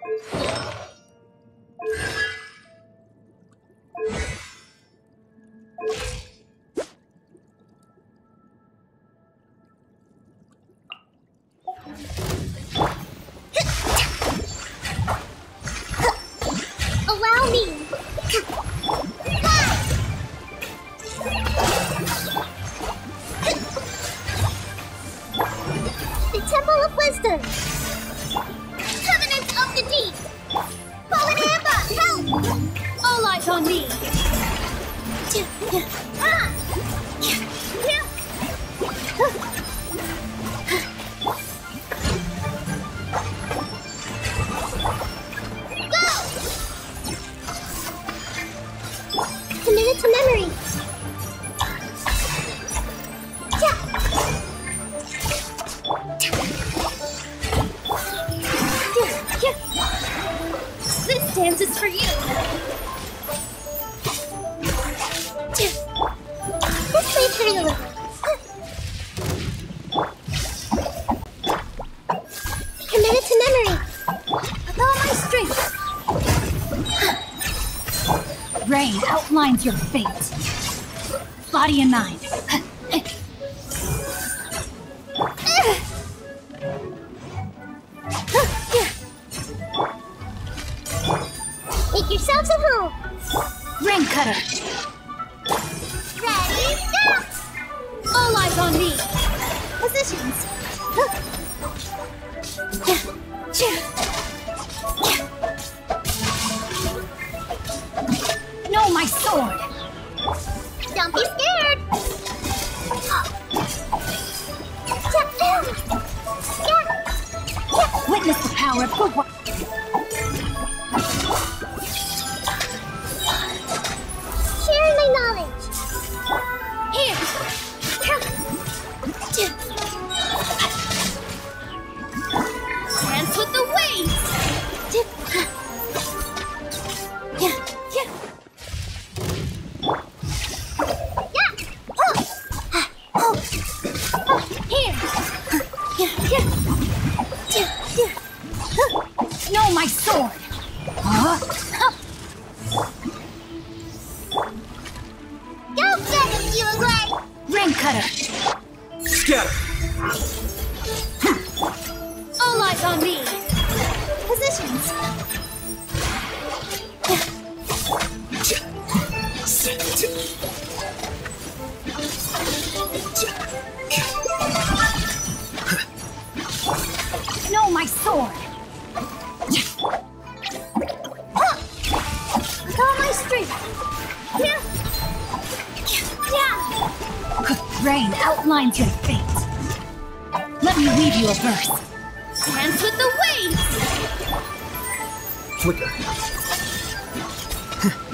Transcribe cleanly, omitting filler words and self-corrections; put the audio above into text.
Allow me. The Temple of Wisdom. Covenant of the Deep. Fallen Amber, help! All eyes on me! Committed to memory. This dance is for you! This way, turn a little. Committed to memory. With all my strength! Rain outlines your fate. Body and mind. Make yourselves at home. Ring cutter. Ready, go! All eyes on me. Positions. No, my sword. Don't be scared. Witness the power of the one. Share my knowledge. Here. Dance with the waves. No, my sword. Huh? Go get it, you away. Ring cutter. Scatter! All eyes on me. Positions. No, my sword. With all my strength. Rain outlines your fate. Let me weave you a verse. Dance with the waves. Flicker.